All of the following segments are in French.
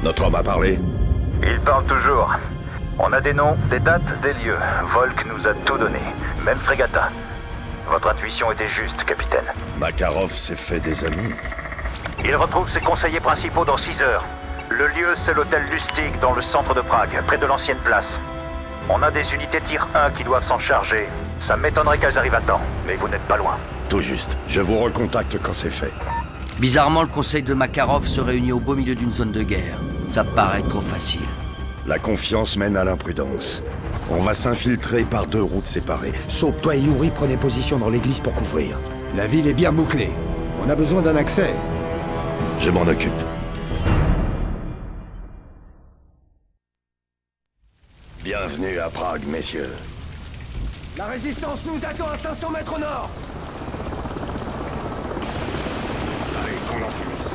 Notre homme a parlé? Il parle toujours. On a des noms, des dates, des lieux. Volk nous a tout donné, même Fregata. Votre intuition était juste, capitaine. Makarov s'est fait des amis. Il retrouve ses conseillers principaux dans 6 heures. Le lieu, c'est l'hôtel Lustig, dans le centre de Prague, près de l'ancienne place. On a des unités tir 1 qui doivent s'en charger. Ça m'étonnerait qu'elles arrivent à temps, mais vous n'êtes pas loin. Tout juste. Je vous recontacte quand c'est fait. Bizarrement, le conseil de Makarov se réunit au beau milieu d'une zone de guerre. Ça paraît trop facile. La confiance mène à l'imprudence. On va s'infiltrer par 2 routes séparées. Sauf toi et Yuri, prenez position dans l'église pour couvrir. La ville est bien bouclée. On a besoin d'un accès. Je m'en occupe. Bienvenue à Prague, messieurs. La résistance nous attend à 500 mètres au nord. Allez, qu'on en finisse.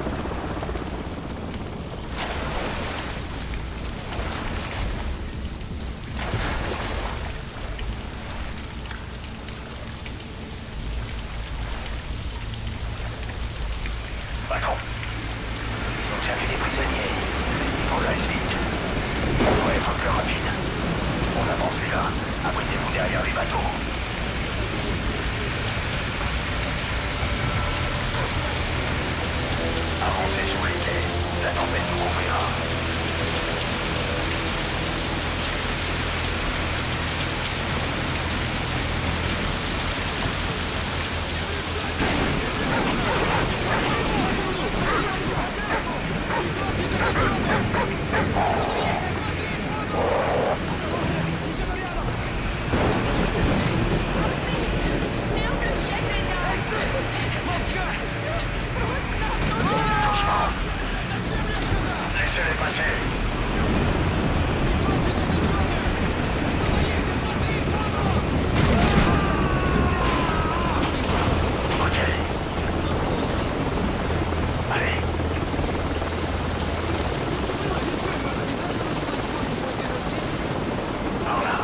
Patron, ils ont cherché des prisonniers. Il progresse vite. On doit être plus rapide. On avance là. Abritez-vous derrière les bateaux. Avancez sur les quais. La tempête nous couvrira. Laissez-les passer. Ok. Allez. Par là.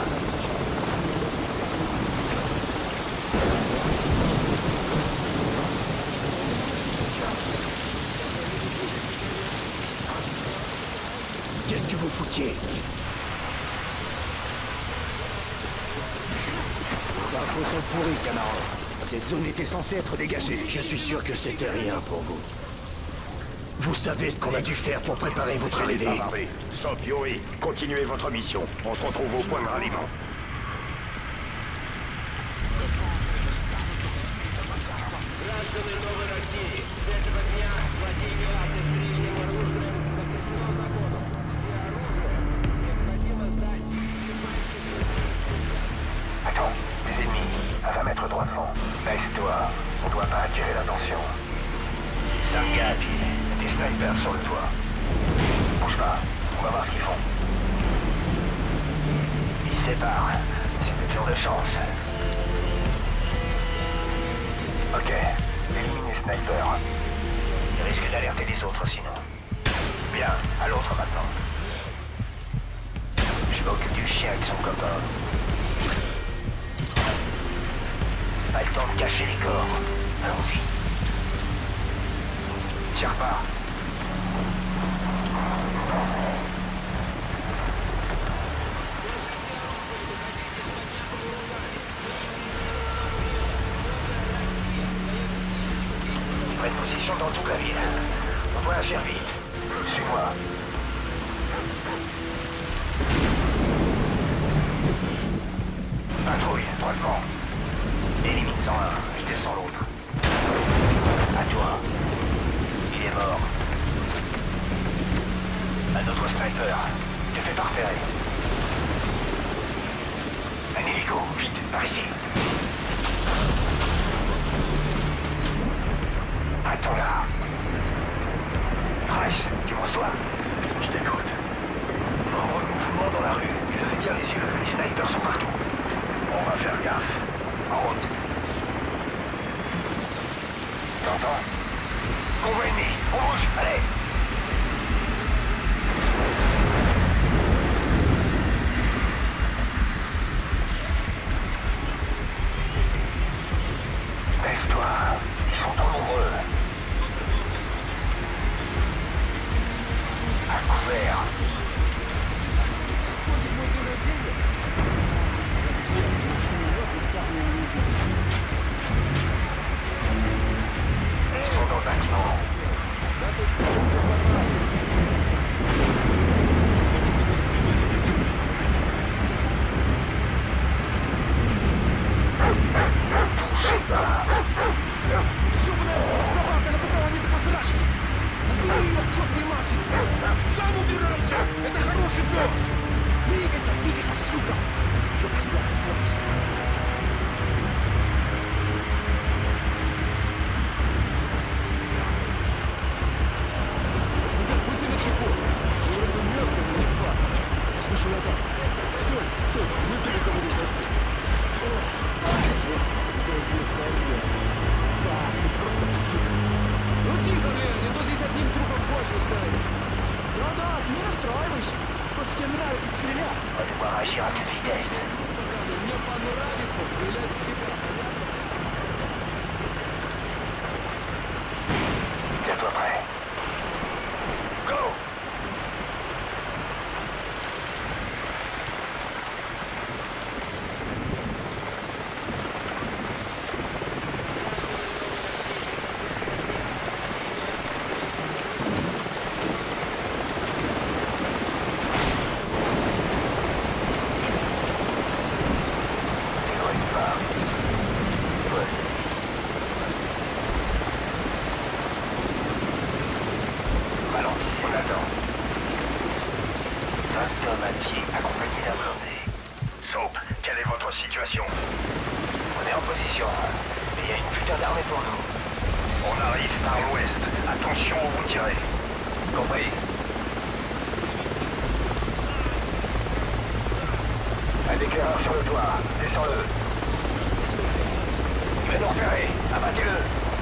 Qu'est-ce que vous foutiez? Vos infos sont pourries, camarades. Cette zone était censée être dégagée. Je suis sûr que c'était rien pour vous. Vous savez ce qu'on a dû faire pour préparer votre arrivée. Sop, Yuri, continuez votre mission. On se retrouve au point de ralliement. Граждане Новой России, с этого дня владение огнестрельным оружием запрещено законом. Все оружие необходимо сдать. Attends, des ennemis, à 20 mètres droit devant. Baisse-toi, on doit pas attirer l'attention. 5 gars à pied, des snipers sur le toit. Bouge pas, on va voir ce qu'ils font. Ils se séparent, c'est peut-être jour de chance. Ok, éliminez sniper. Il risque d'alerter les autres sinon. Bien, à l'autre maintenant. Je m'occupe du chien avec son copain. Pas le temps de cacher les corps. Allons-y. Tire pas. Ils prennent position dans toute la ville. On doit agir vite. Suis-moi. Patrouille, droitement. Élimine-en un, je descends l'autre. À toi. Il est mort. Un autre sniper. Te fais pas repérer. Un hélico, vite, par ici. Attends là. Price, tu m'en sois. Je t'écoute. Nombreux mouvements dans la rue. Levez bien les yeux, les snipers sont partout. On va faire gaffe. En route. T'entends? Convoi ennemi, on bouge, allez. Baisse-toi, ils sont trop nombreux. À vert. Ils sont dans le bâtiment. Bougez pas. Собака напугала мне до посрачки. Ну ее к чертовой матери. Сам убирайся. Это хороший пес. Двигайся, двигайся, сука. Чтоб тебя хоть. Будьте начеку. Чертов мертвый не хватит. Слышал я так. Стой, стой. Вызови кого-нибудь, может. Да, ты просто псих. Ну тихо, Лер, не то здесь одним трупом больше ставит. Да-да, ты не расстраивайся. Просто тебе нравится стрелять. Agir à toute vitesse. Мне понравится стрелять в тебя. Tiens-toi prêt. Go! Ralentissez là-dedans. 20 hommes à pied accompagnés d'un blindé. Soap, quelle est votre situation? On est en position, mais il y a une putain d'armée pour nous. On arrive par l'ouest. Attention où vous tirez. Compris? Un éclaireur sur le toit. Descends-le. Il va nous repérer. Abattez-le.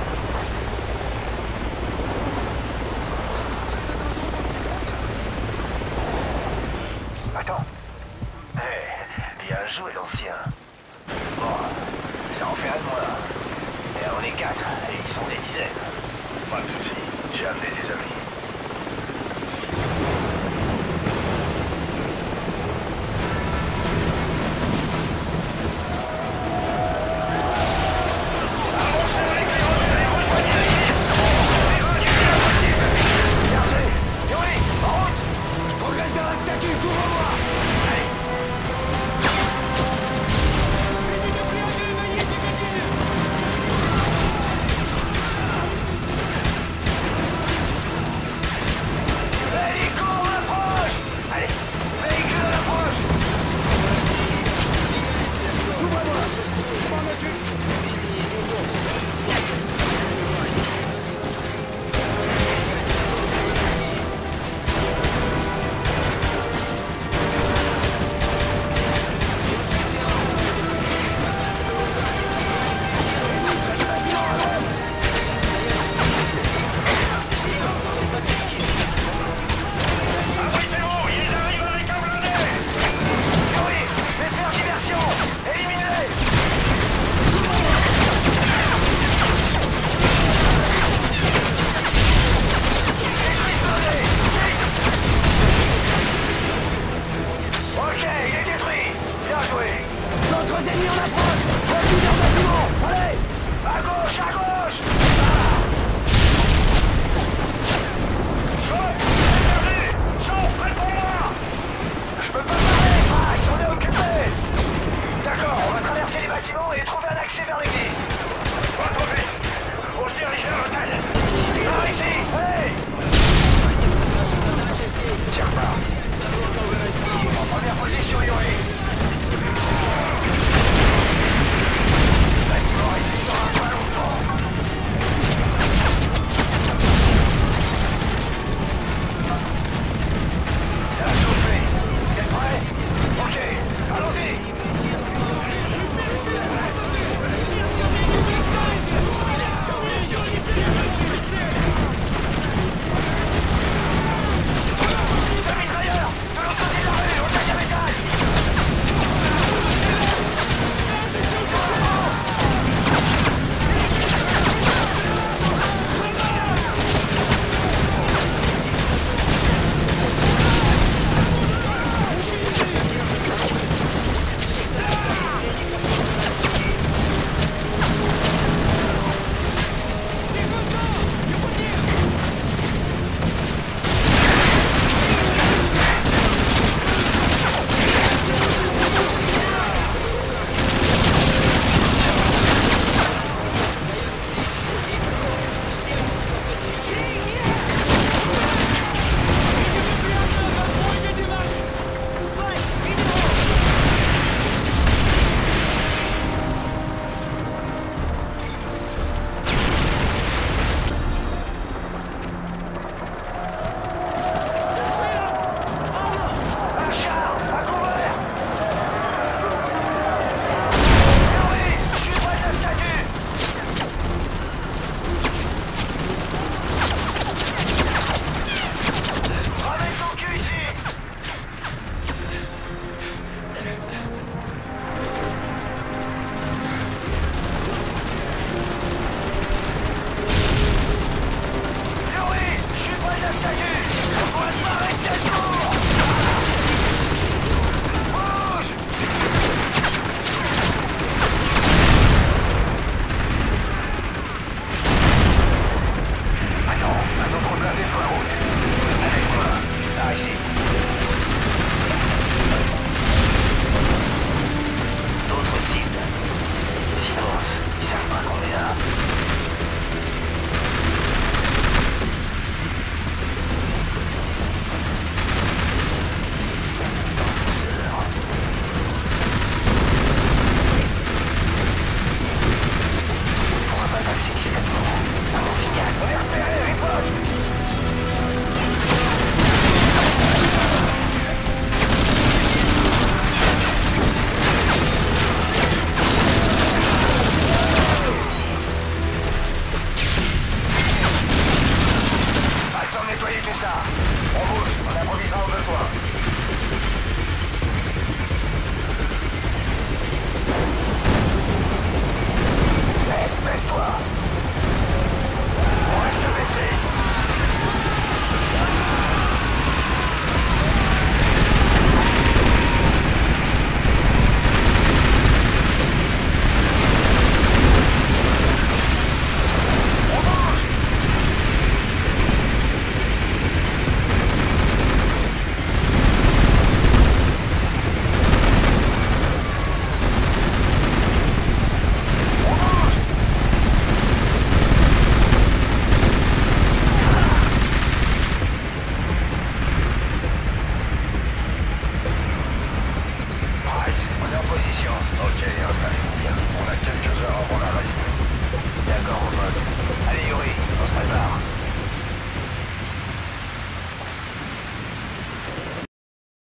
Attends. Bien joué, l'ancien. Bon, ça en fait un de moins. Et on est 4, et ils sont des dizaines. Pas de soucis, j'ai amené des amis. D'accord, on va traverser les bâtiments et trouver un accès vers l'église.